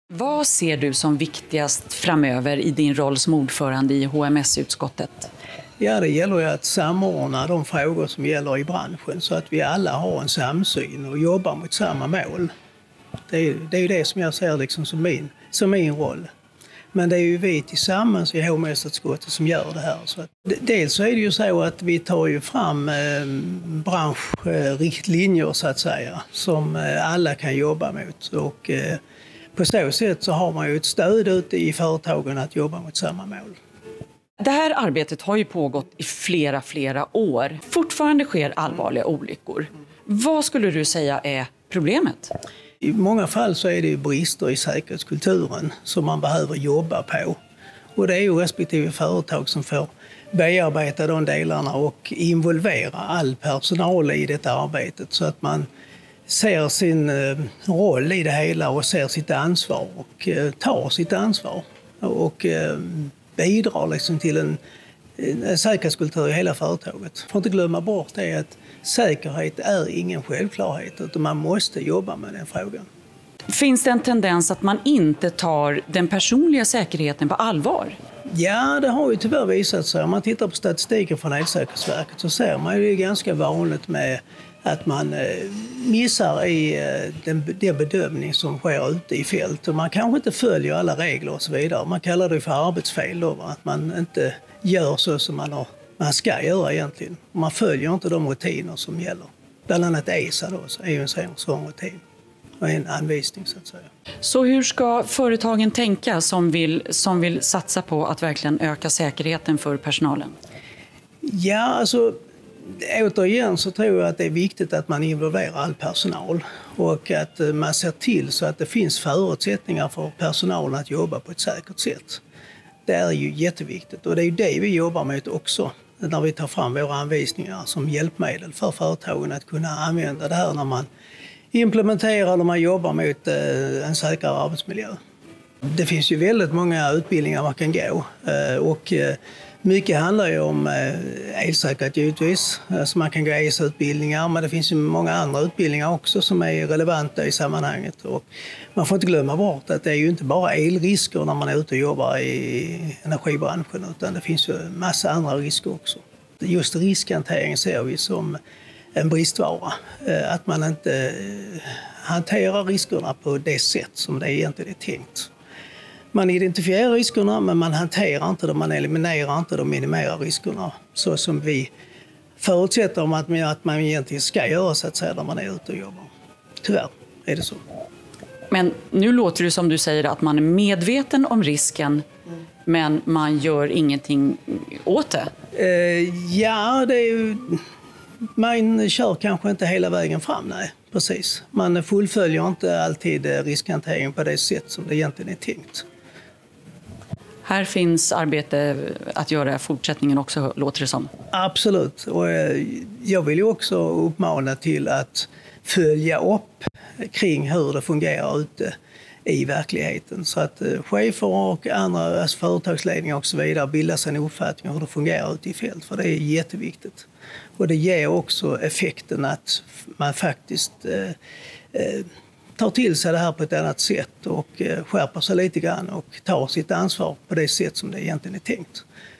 Vad ser du som viktigast framöver i din roll som ordförande i HMS-utskottet? Ja, det gäller ju att samordna de frågor som gäller i branschen så att vi alla har en samsyn och jobbar mot samma mål. Det är ju det som jag ser liksom som min roll. Men det är ju vi tillsammans i HMS-utskottet som gör det här. Så att, dels så är det ju så att vi tar ju fram branschriktlinjer så att säga som alla kan jobba mot. Och på så sätt så har man ju ett stöd ute i företagen att jobba mot samma mål. Det här arbetet har ju pågått i flera år. Fortfarande sker allvarliga olyckor. Vad skulle du säga är problemet? I många fall så är det brister i säkerhetskulturen som man behöver jobba på. Och det är ju respektive företag som får bearbeta de delarna och involvera all personal i detta arbetet så att man ser sin roll i det hela och ser sitt ansvar och tar sitt ansvar. Och bidrar liksom till en säkerhetskultur i hela företaget. Får inte glömma bort det att säkerhet är ingen självklarhet utan man måste jobba med den frågan. Finns det en tendens att man inte tar den personliga säkerheten på allvar? Ja, det har ju tyvärr visat sig. Om man tittar på statistiken från Elsäkerhetsverket så ser man ju det är ganska vanligt med att man missar i den bedömning som sker ute i fält. Och man kanske inte följer alla regler och så vidare. Man kallar det för arbetsfel då, att man inte gör så som man ska göra egentligen. Man följer inte de rutiner som gäller. Bland annat ESA då, så är ju en sån rutin och en anvisning så att säga. Så hur ska företagen tänka som vill satsa på att verkligen öka säkerheten för personalen? Ja, alltså återigen så tror jag att det är viktigt att man involverar all personal och att man ser till så att det finns förutsättningar för personalen att jobba på ett säkert sätt. Det är ju jätteviktigt och det är ju det vi jobbar med också när vi tar fram våra anvisningar som hjälpmedel för företagen att kunna använda det här när man implementerar och man jobbar mot en säkrare arbetsmiljö. Det finns ju väldigt många utbildningar man kan gå och mycket handlar ju om elsäkerhet givetvis. Alltså man kan gå ESA-utbildningar men det finns ju många andra utbildningar också som är relevanta i sammanhanget. Och man får inte glömma bort att det är ju inte bara elrisker när man är ute och jobbar i energibranschen utan det finns ju massa andra risker också. Just riskhantering ser vi som en bristvara. Att man inte hanterar riskerna på det sätt som det egentligen är tänkt. Man identifierar riskerna men man hanterar inte dem, man eliminerar inte dem, minimerar riskerna så som vi förutsätter om att man egentligen ska göra så att säga när man är ute och jobbar. Tyvärr är det så. Men nu låter det som du säger att man är medveten om risken men man gör ingenting åt det. Ja, det är ju... Man kör kanske inte hela vägen fram, nej, precis. Man fullföljer inte alltid riskhantering på det sätt som det egentligen är tänkt. Här finns arbete att göra i fortsättningen också, låter det som. Absolut, och jag vill ju också uppmana till att följa upp kring hur det fungerar ute i verkligheten. Så att chefer och andra alltså företagsledningar och så vidare bildar sig en uppfattning om hur det fungerar ute i fält, för det är jätteviktigt. Och det ger också effekten att man faktiskt tar till sig det här på ett annat sätt och skärper sig lite grann och tar sitt ansvar på det sätt som det egentligen är tänkt.